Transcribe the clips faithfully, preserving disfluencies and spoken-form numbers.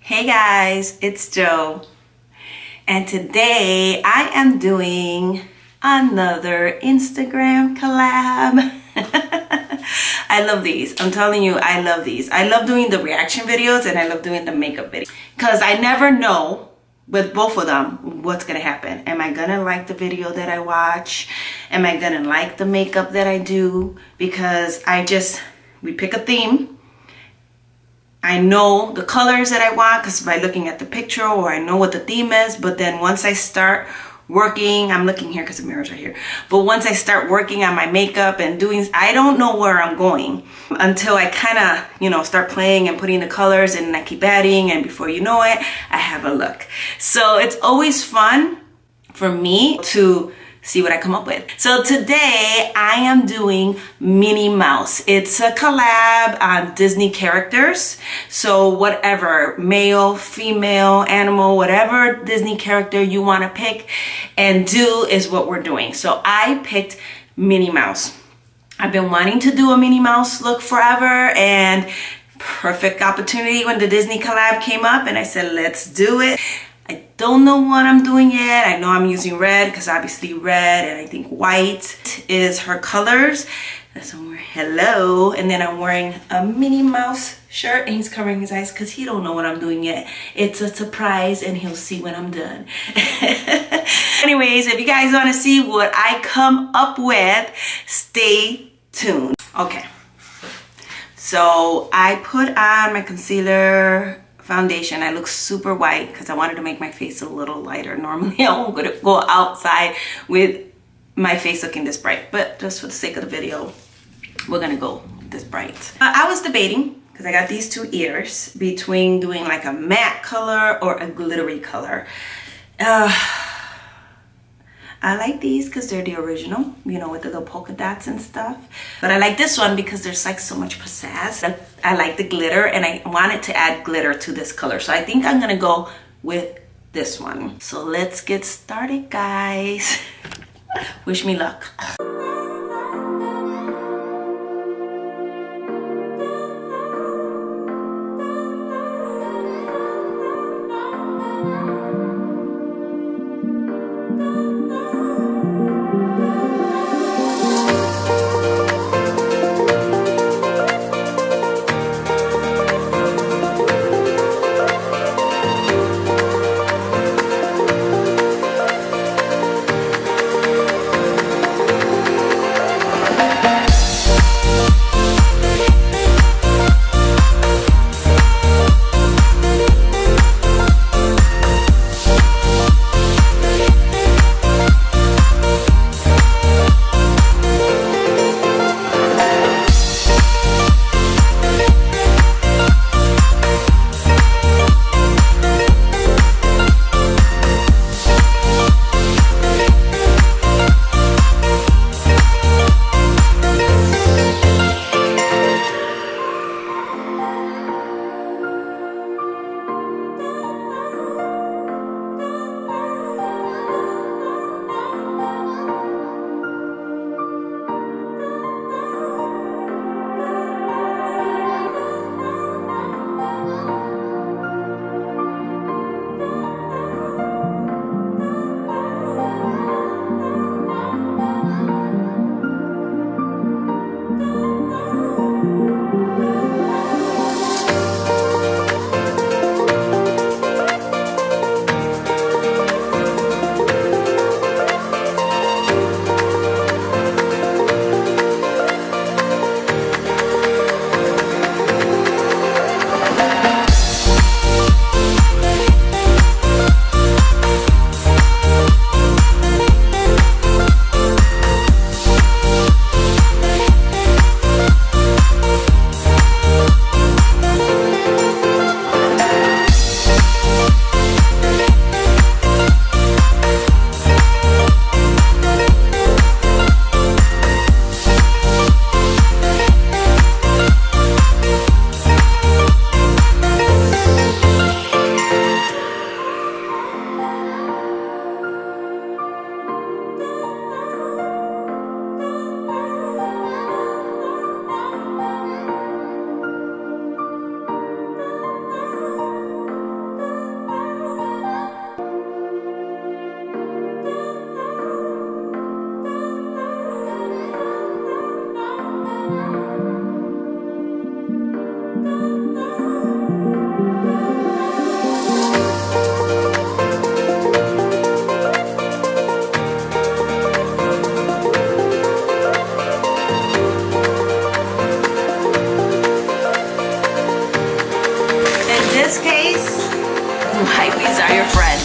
Hey guys, it's Jo, and today I am doing another Instagram collab. I love these. I'm telling you, I love these. I love doing the reaction videos and I love doing the makeup videos because I never know with both of them what's gonna happen. Am I gonna like the video that I watch? Am I gonna like the makeup that I do? Because I just, we pick a theme. I know the colors that I want because by looking at the picture, or I know what the theme is, but then once I start working, I'm looking here because the mirrors are here, but once I start working on my makeup and doing, I don't know where I'm going until I kind of, you know, start playing and putting the colors, and I keep adding, and before you know it, I have a look. So it's always fun for me to see what I come up with. So today I am doing Minnie Mouse. It's a collab on Disney characters. So whatever, male, female, animal, whatever Disney character you want to pick and do is what we're doing. So I picked Minnie Mouse. I've been wanting to do a Minnie Mouse look forever, and perfect opportunity when the Disney collab came up, and I said, let's do it. I don't know what I'm doing yet. I know I'm using red because obviously red, and I think white is her colors. That's what I'm wearing. Hello. And then I'm wearing a Minnie Mouse shirt, and he's covering his eyes because he don't know what I'm doing yet. It's a surprise, and he'll see when I'm done. Anyways, if you guys want to see what I come up with, stay tuned. Okay. So I put on my concealer, foundation. I look super white because I wanted to make my face a little lighter. Normally I won't go outside with my face looking this bright, but just for the sake of the video, we're gonna go this bright. Uh, I was debating, because I got these two ears, between doing like a matte color or a glittery color. Uh, I like these because they're the original, you know, with the little polka dots and stuff. But I like this one because there's like so much pizzazz. I like the glitter, and I wanted to add glitter to this color. So I think I'm gonna go with this one. So let's get started, guys. Wish me luck. case, wipes are your friend.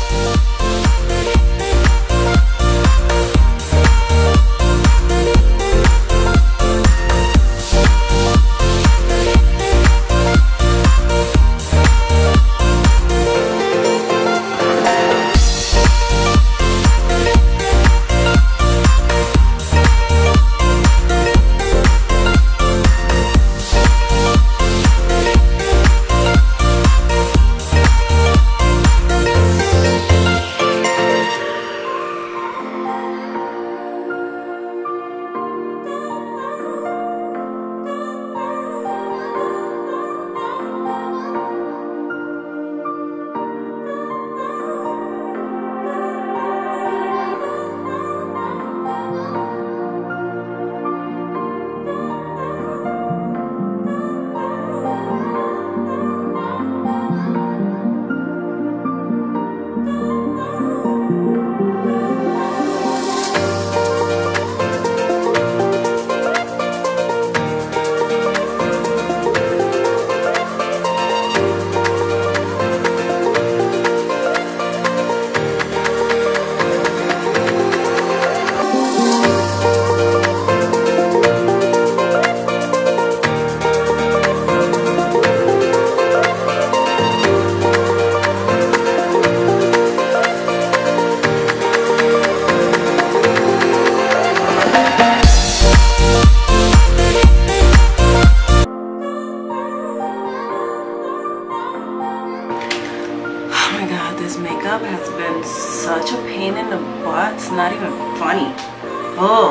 This makeup has been such a pain in the butt. It's not even funny. Oh,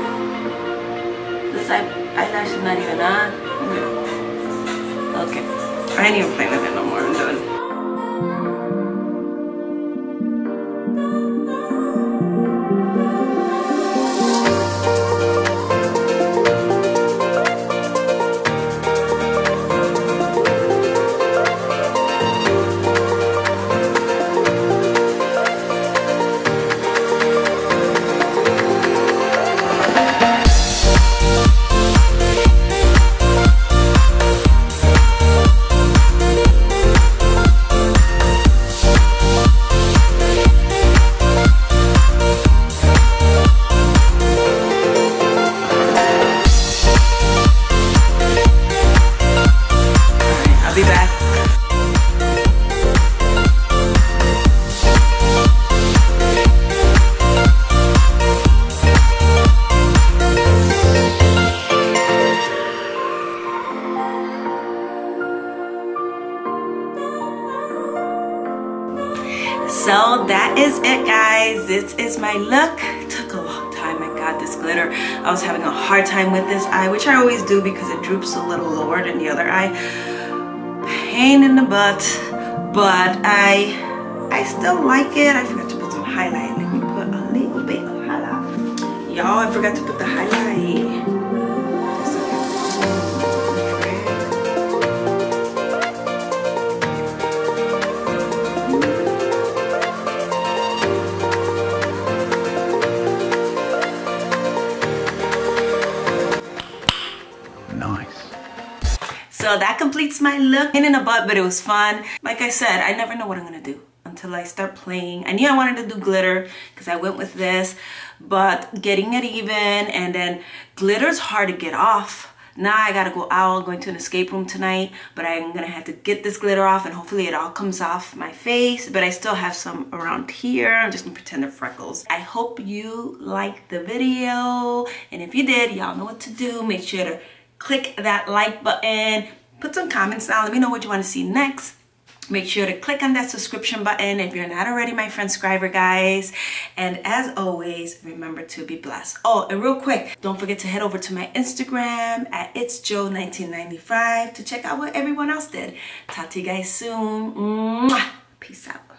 this eye eyelash is not even on. Okay, I ain't even playing with it no more. I'm done. Be back. So that is it, guys. This is my look. It took a long time. I got this glitter. I was having a hard time with this eye, which I always do because it droops a little lower than the other eye. Pain in the butt, but I I still like it. I forgot to put some highlight. Let me put a little bit of highlight. Y'all, I forgot to put the highlight. So that completes my look. Pain in the butt, but it was fun. Like I said, I never know what I'm gonna do until I start playing. I knew I wanted to do glitter because I went with this, but getting it even, and then glitter's hard to get off. Now I gotta go out, going to an escape room tonight, but I'm gonna have to get this glitter off and hopefully it all comes off my face, but I still have some around here. I'm just gonna pretend they're freckles. I hope you liked the video, and if you did, y'all know what to do. Make sure to click that like button, put some comments down, let me know what you want to see next. Make sure to click on that subscription button if you're not already my friendscriber, guys. And as always, remember to be blessed. Oh, and real quick, don't forget to head over to my Instagram at it's joe nineteen ninety-five to check out what everyone else did. Talk to you guys soon. Mwah. Peace out.